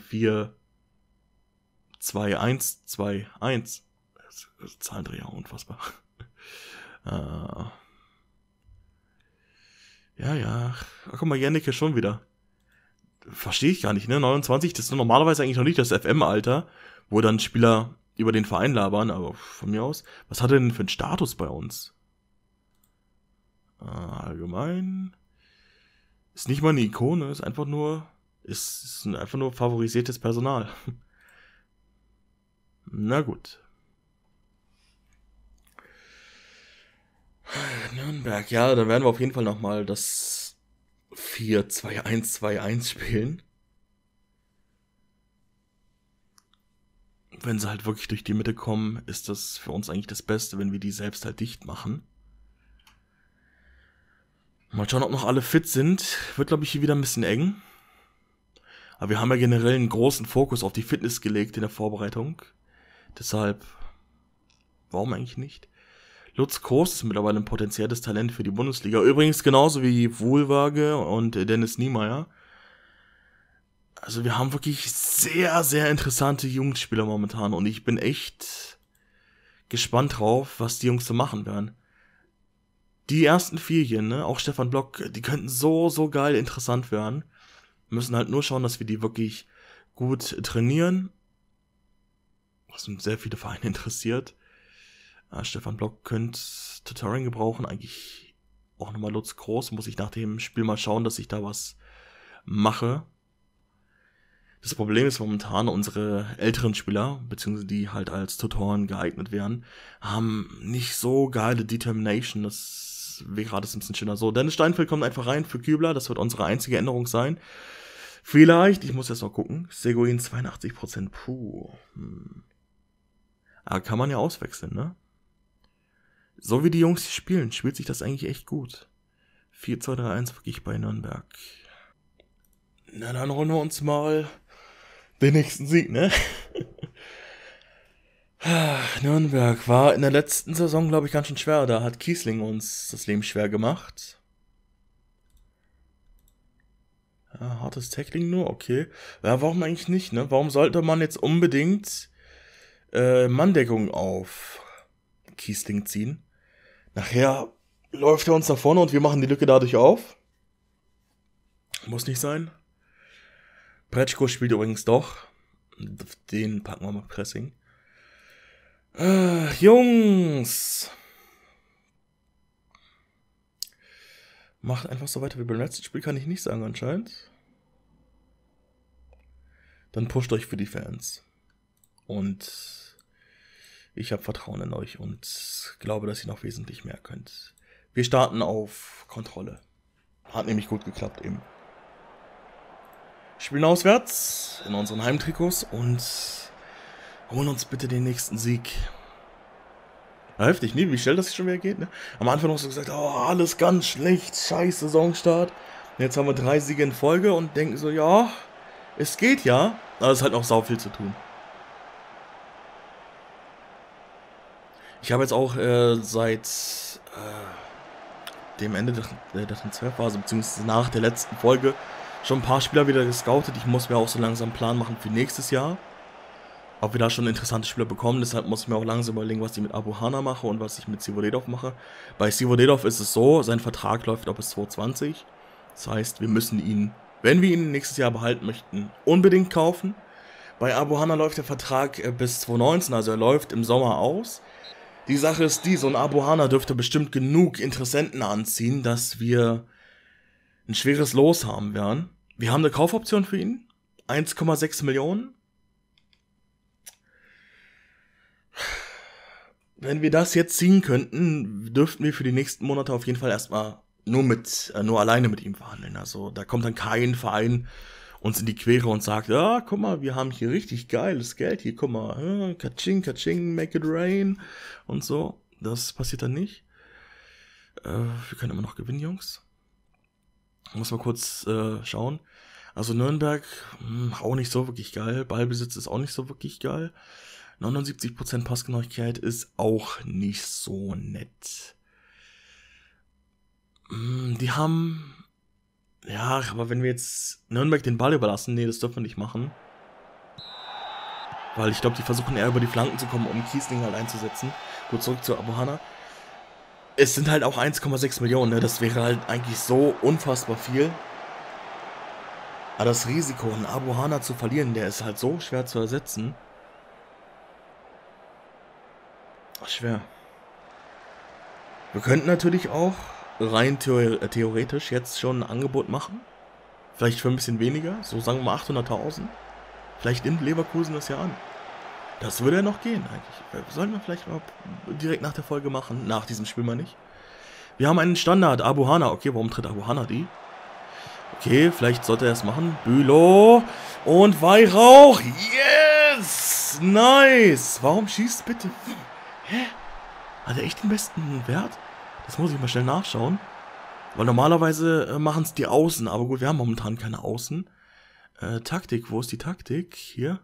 4-2-1-2-1. Zahlendreher, unfassbar. Ja. Ach, guck mal, Janneke schon wieder. Verstehe ich gar nicht, ne? 29, das ist normalerweise eigentlich noch nicht das FM-Alter, wo dann Spieler über den Verein labern, aber von mir aus. Was hat er denn für einen Status bei uns? Allgemein. Ist nicht mal eine Ikone, ist einfach nur favorisiertes Personal. Na gut. Nürnberg, ja, dann werden wir auf jeden Fall nochmal das 4-2-1-2-1 spielen. Wenn sie halt wirklich durch die Mitte kommen, ist das für uns eigentlich das Beste, wenn wir die selbst halt dicht machen. Mal schauen, ob noch alle fit sind. Wird, glaube ich, hier wieder ein bisschen eng. Aber wir haben ja generell einen großen Fokus auf die Fitness gelegt in der Vorbereitung. Deshalb, warum eigentlich nicht? Lutz Kroos ist mittlerweile ein potenzielles Talent für die Bundesliga. Übrigens genauso wie Wohlwage und Dennis Niemeyer. Also wir haben wirklich sehr, sehr interessante Jugendspieler momentan. Und ich bin echt gespannt drauf, was die Jungs so machen werden. Die ersten 4 hier, ne, auch Stefan Block, die könnten so, so geil interessant werden. Wir müssen halt nur schauen, dass wir die wirklich gut trainieren. Was sind sehr viele Vereine interessiert. Stefan Block könnte Tutoring gebrauchen, eigentlich auch nochmal Lutz Kroos. Muss ich nach dem Spiel mal schauen, dass ich da was mache. Das Problem ist momentan, unsere älteren Spieler, beziehungsweise die halt als Tutoren geeignet werden, haben nicht so geile Determination. Das wäre gerade ein bisschen schöner. So, Dennis Steinfeld kommt einfach rein für Kübler. Das wird unsere einzige Änderung sein. Vielleicht, ich muss jetzt noch gucken. Seguin 82%. Puh. Aber kann man ja auswechseln, ne? So wie die Jungs hier spielen, spielt sich das eigentlich echt gut. 4-2-3-1 wirklich bei Nürnberg. Na, dann holen wir uns mal den nächsten Sieg, ne? Nürnberg war in der letzten Saison, glaube ich, ganz schön schwer. Da hat Kiesling uns das Leben schwer gemacht. Ja, hartes Tackling nur, okay. Ja, warum eigentlich nicht, ne? Warum sollte man jetzt unbedingt Manndeckung auf Kiesling ziehen? Nachher läuft er uns nach vorne und wir machen die Lücke dadurch auf. Muss nicht sein. Pretschko spielt übrigens doch. Den packen wir mal Pressing. Jungs. Macht einfach so weiter wie beim letzten Spiel, kann ich nicht sagen anscheinend. Dann pusht euch für die Fans. Und ich habe Vertrauen in euch und glaube, dass ihr noch wesentlich mehr könnt. Wir starten auf Kontrolle. Hat nämlich gut geklappt eben. Spielen auswärts in unseren Heimtrikots und holen uns bitte den nächsten Sieg. Ja, heftig, ne? Wie schnell das schon wieder geht, ne? Am Anfang noch so gesagt, oh, alles ganz schlecht, scheiß Saisonstart. Und jetzt haben wir 3 Siege in Folge und denken so, ja, es geht ja, aber es ist halt noch sau viel zu tun. Ich habe jetzt auch seit dem Ende der Transferphase, beziehungsweise nach der letzten Folge, schon ein paar Spieler wieder gescoutet. Ich muss mir auch so langsam einen Plan machen für nächstes Jahr. Ob wir da schon interessante Spieler bekommen, deshalb muss ich mir auch langsam überlegen, was ich mit Abu Hana mache und was ich mit Sivodedov mache. Bei Sivodedov ist es so, sein Vertrag läuft ab bis 2020. Das heißt, wir müssen ihn, wenn wir ihn nächstes Jahr behalten möchten, unbedingt kaufen. Bei Abu Hana läuft der Vertrag bis 2019, also er läuft im Sommer aus. Die Sache ist die, so ein Abu Hana dürfte bestimmt genug Interessenten anziehen, dass wir ein schweres Los haben werden. Wir haben eine Kaufoption für ihn, 1,6 Millionen. Wenn wir das jetzt ziehen könnten, dürften wir für die nächsten Monate auf jeden Fall erstmal nur alleine mit ihm verhandeln. Also da kommt dann kein Verein uns in die Quere und sagt, ja, guck mal, wir haben hier richtig geiles Geld, hier, guck mal, Kaching, Kaching, make it rain und so. Das passiert dann nicht. Wir können immer noch gewinnen, Jungs. Muss mal kurz schauen. Also Nürnberg, auch nicht so wirklich geil. Ballbesitz ist auch nicht so wirklich geil. 79% Passgenauigkeit ist auch nicht so nett. Die haben... Ja, aber wenn wir jetzt Nürnberg den Ball überlassen, nee, das dürfen wir nicht machen. Weil ich glaube, die versuchen eher über die Flanken zu kommen, um Kiesling halt einzusetzen. Gut, zurück zu Abu Hana. Es sind halt auch 1,6 Millionen, ne? Das wäre halt eigentlich so unfassbar viel. Aber das Risiko, einen Abu Hana zu verlieren, der ist halt so schwer zu ersetzen. Schwer. Wir könnten natürlich auch rein theoretisch jetzt schon ein Angebot machen. Vielleicht für ein bisschen weniger, so sagen wir mal 800.000. Vielleicht nimmt Leverkusen das ja an. Das würde ja noch gehen eigentlich. Sollten wir vielleicht mal direkt nach der Folge machen. Nach diesem Spiel mal nicht. Wir haben einen Standard. Abu Hana. Okay, warum tritt Abu Hana die? Okay, vielleicht sollte er es machen. Bülow. Und Weihrauch. Yes! Nice! Warum schießt bitte? Hä? Hat er echt den besten Wert? Das muss ich mal schnell nachschauen. Weil normalerweise machen es die Außen. Aber gut, wir haben momentan keine Außen. Taktik. Wo ist die Taktik? Hier.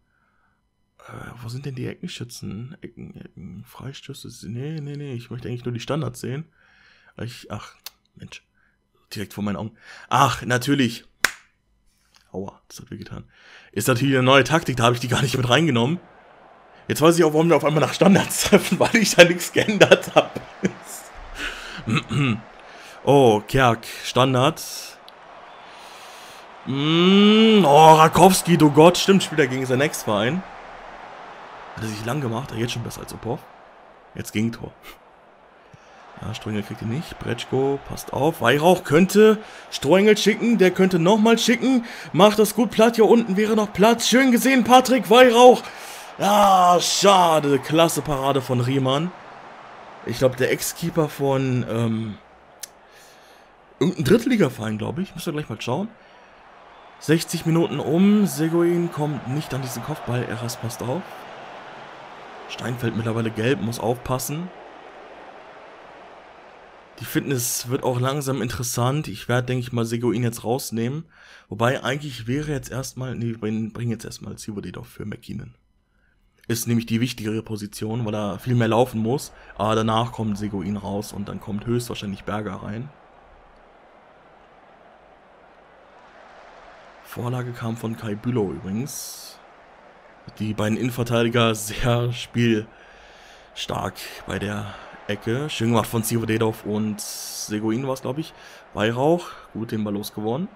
Wo sind denn die Eckenschützen? Ecken, Freistöße? Nee. Ich möchte eigentlich nur die Standards sehen. Ach, Mensch. Direkt vor meinen Augen. Ach, natürlich. Aua, das hat wehgetan. Ist natürlich eine neue Taktik, da habe ich die gar nicht mit reingenommen. Jetzt weiß ich auch, warum wir auf einmal nach Standards treffen, weil ich da nichts geändert habe. Oh, Kerk, Standard. Oh, Rakowski, du Gott. Stimmt, spielt er gegen seinen Ex-Verein. Hat er sich lang gemacht, er jetzt schon besser als Opov. Jetzt Gegentor. Ja, Strohengel kriegt ihn nicht. Bretschko, passt auf. Weihrauch könnte Strohengel schicken. Der könnte nochmal schicken. Macht das gut platt. Hier unten wäre noch Platz. Schön gesehen, Patrick Weihrauch. Ah, schade. Klasse Parade von Riemann. Ich glaube, der Ex-Keeper von irgendein Drittligaverein, glaube ich. Müsst ihr gleich mal schauen. 60 Minuten um. Seguin kommt nicht an diesen Kopfball. Eras passt auf. Steinfeld mittlerweile gelb. Muss aufpassen. Die Fitness wird auch langsam interessant. Ich werde, denke ich mal, Seguin jetzt rausnehmen. Wobei, eigentlich wäre jetzt erstmal... Nee, wir bringen jetzt erstmal Zivodedov für McKinnon. Ist nämlich die wichtigere Position, weil er viel mehr laufen muss. Aber danach kommt Seguin raus und dann kommt höchstwahrscheinlich Berger rein. Vorlage kam von Kai Bülow übrigens. Die beiden Innenverteidiger sehr spielstark bei der Ecke. Schön gemacht von Zivodedov und Seguin war es, glaube ich. Weihrauch, gut den Ball losgeworden.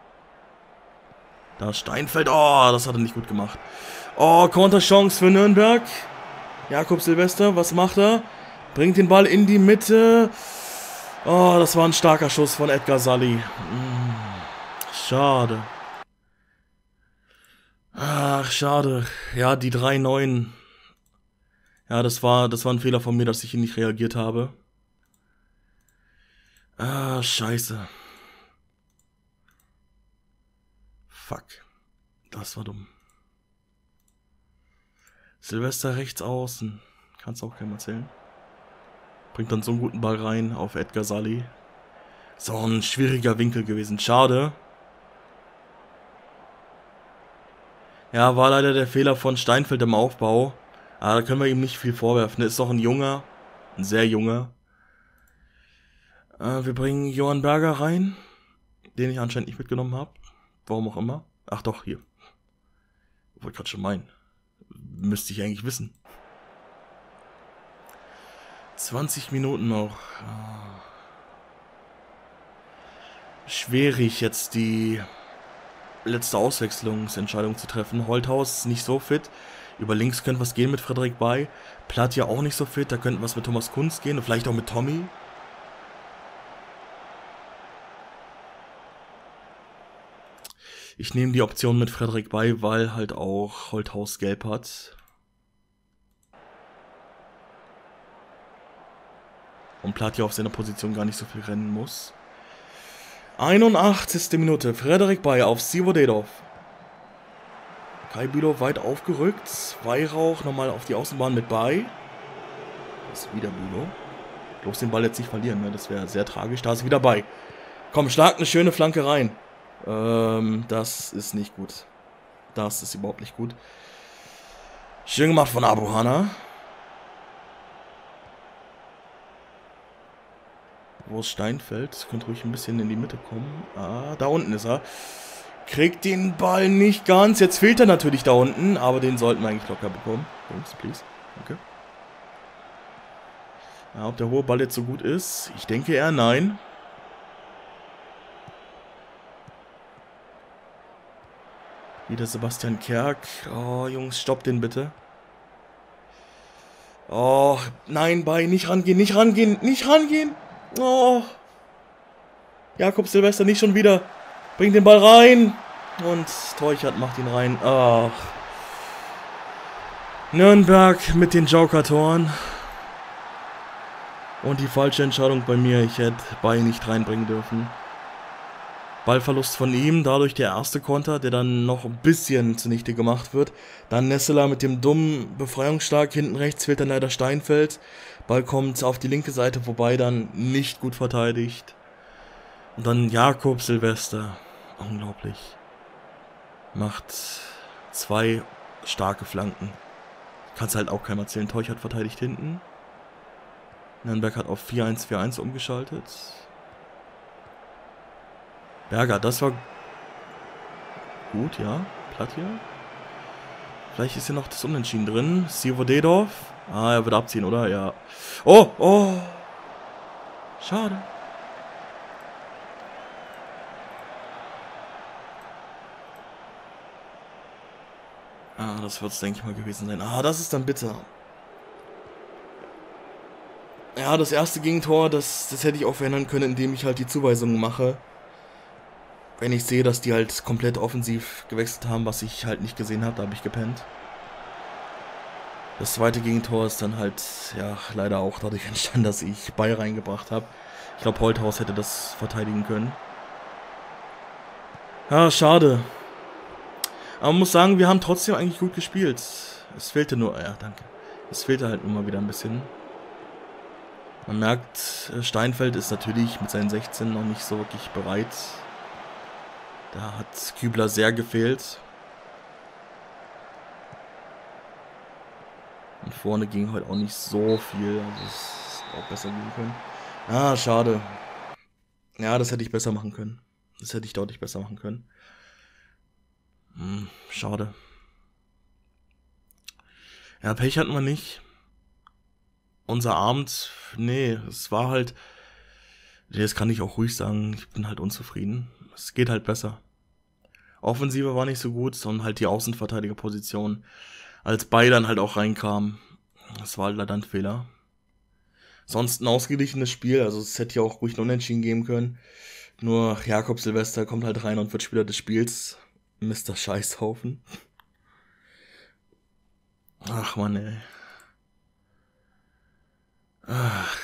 Da Steinfeld, oh, das hat er nicht gut gemacht. Oh, Konterchance für Nürnberg. Jakob Silvester, was macht er? Bringt den Ball in die Mitte. Oh, das war ein starker Schuss von Edgar Salli. Schade. Ach, schade. Ja, die 3-9. Ja, das war ein Fehler von mir, dass ich ihn nicht reagiert habe. Ah, scheiße. Fuck. Das war dumm. Silvester rechts außen. Kannst auch keinem erzählen. Bringt dann so einen guten Ball rein auf Edgar Salli. So ein schwieriger Winkel gewesen. Schade. Ja, war leider der Fehler von Steinfeld im Aufbau. Aber da können wir ihm nicht viel vorwerfen. Er ist doch ein junger. Ein sehr junger. Wir bringen Johann Berger rein. Den ich anscheinend nicht mitgenommen habe. Warum auch immer. Ach doch, hier. Wollte gerade schon meinen. Müsste ich eigentlich wissen. 20 Minuten noch. Schwierig jetzt die letzte Auswechslungsentscheidung zu treffen. Holthaus ist nicht so fit. Über links könnte was gehen mit Frederik Bay. Platt ja auch nicht so fit. Da könnte was mit Thomas Kunz gehen. Und vielleicht auch mit Tommy. Ich nehme die Option mit Frederik Bay, weil halt auch Holthaus gelb hat. Und Platt ja auf seiner Position gar nicht so viel rennen muss. 81. Minute. Frederik Bay auf Zivodedov. Kai Bülow weit aufgerückt. Weihrauch nochmal auf die Außenbahn mit Bay. Das ist wieder Bülow. Bloß den Ball jetzt nicht verlieren, ne? Das wäre sehr tragisch. Da ist wieder Bay. Komm, schlag eine schöne Flanke rein. Das ist nicht gut. Das ist überhaupt nicht gut. Schön gemacht von Abu Hana. Wo ist Steinfeld? Könnte ruhig ein bisschen in die Mitte kommen. Ah, da unten ist er. Kriegt den Ball nicht ganz. Jetzt fehlt er natürlich da unten, aber den sollten wir eigentlich locker bekommen. Jungs, please. Danke. Ja, ob der hohe Ball jetzt so gut ist? Ich denke eher nein. Wieder Sebastian Kerk. Oh, Jungs, stoppt den bitte. Oh, nein, Bay, nicht rangehen, nicht rangehen, nicht rangehen. Oh, Jakob Silvester nicht schon wieder. Bringt den Ball rein. Und Teuchert macht ihn rein. Ach. Nürnberg mit den Joker-Toren. Und die falsche Entscheidung bei mir. Ich hätte Bayern nicht reinbringen dürfen. Ballverlust von ihm, dadurch der erste Konter, der dann noch ein bisschen zunichte gemacht wird. Dann Nesseler mit dem dummen Befreiungsschlag, hinten rechts fehlt dann leider Steinfeld. Ball kommt auf die linke Seite vorbei, dann nicht gut verteidigt. Und dann Jakob Silvester, unglaublich. Macht 2 starke Flanken. Kannst halt auch keinem erzählen. Teuchert verteidigt hinten. Nürnberg hat auf 4-1-4-1 umgeschaltet. Berger, das war gut, ja. Platt hier. Vielleicht ist hier noch das Unentschieden drin. Sivodedov. Ah, er wird abziehen, oder? Ja. Oh, oh. Schade. Ah, das wird es, denke ich mal, gewesen sein. Ah, das ist dann bitter. Ja, das erste Gegentor, das hätte ich auch verhindern können, indem ich halt die Zuweisungen mache. Wenn ich sehe, dass die halt komplett offensiv gewechselt haben, was ich halt nicht gesehen habe, da habe ich gepennt. Das zweite Gegentor ist dann halt, ja, leider auch dadurch entstanden, dass ich Ball reingebracht habe. Ich glaube, Holthaus hätte das verteidigen können. Ja, schade. Aber man muss sagen, wir haben trotzdem eigentlich gut gespielt. Es fehlte nur, ja, danke. Es fehlte halt immer wieder ein bisschen. Man merkt, Steinfeld ist natürlich mit seinen 16 noch nicht so wirklich bereit. Da hat Kübler sehr gefehlt. Und vorne ging heute auch nicht so viel. Also es hätte auch besser gehen können. Ah, schade. Ja, das hätte ich besser machen können. Das hätte ich deutlich besser machen können. Schade. Ja, Pech hatten wir nicht. Unser Abend, nee, es war halt... Das kann ich auch ruhig sagen, ich bin halt unzufrieden. Es geht halt besser. Offensive war nicht so gut und halt die Außenverteidigerposition, als Bay dann halt auch reinkam. Das war leider ein Fehler. Sonst ein ausgeglichenes Spiel, also es hätte ja auch ruhig ein Unentschieden geben können. Nur Jakob Silvester kommt halt rein und wird Spieler des Spiels. Mr. Scheißhaufen. Ach Mann, ey. Ach.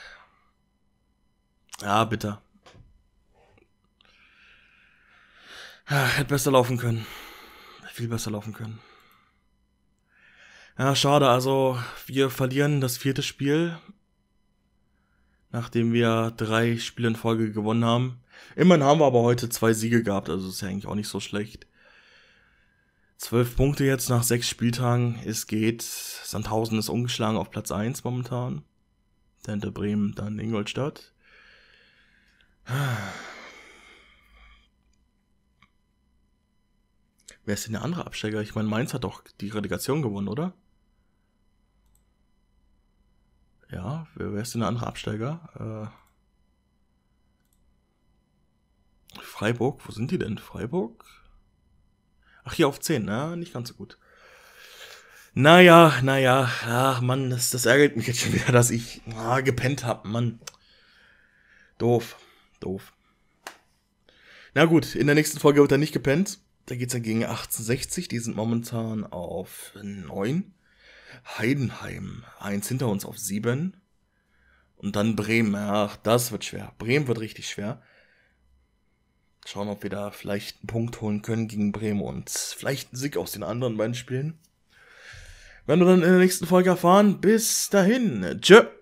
Ja, bitter. Ach, hätte besser laufen können. Viel besser laufen können. Ja, schade, also wir verlieren das 4. Spiel. Nachdem wir 3 Spiele in Folge gewonnen haben. Immerhin haben wir aber heute 2 Siege gehabt, also ist ja eigentlich auch nicht so schlecht. 12 Punkte jetzt nach 6 Spieltagen, es geht. Sandhausen ist ungeschlagen auf Platz 1 momentan. Dahinter Bremen, dann Ingolstadt. Wer ist denn der andere Absteiger? Ich meine, Mainz hat doch die Relegation gewonnen, oder? Ja, wer ist denn der andere Absteiger? Freiburg, wo sind die denn? Freiburg? Ach, hier auf 10, na, nicht ganz so gut. Naja, ach Mann, das ärgert mich jetzt schon wieder, dass ich gepennt habe, Mann. Doof. Na gut, in der nächsten Folge wird er nicht gepennt. Da geht's dann gegen 1860, die sind momentan auf 9. Heidenheim, 1 hinter uns auf 7. Und dann Bremen, ach, das wird schwer. Bremen wird richtig schwer. Schauen, ob wir da vielleicht einen Punkt holen können gegen Bremen und vielleicht einen Sieg aus den anderen beiden Spielen. Werden wir dann in der nächsten Folge erfahren. Bis dahin. Tschö.